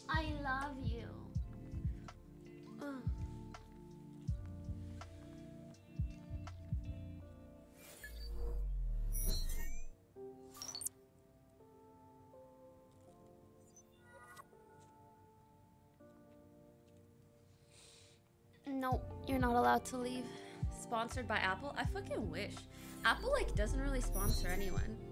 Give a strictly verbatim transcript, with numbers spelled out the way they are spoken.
I love you. Ugh. No, you're not allowed to leave. Sponsored by Apple? I fucking wish. Apple like doesn't really sponsor anyone.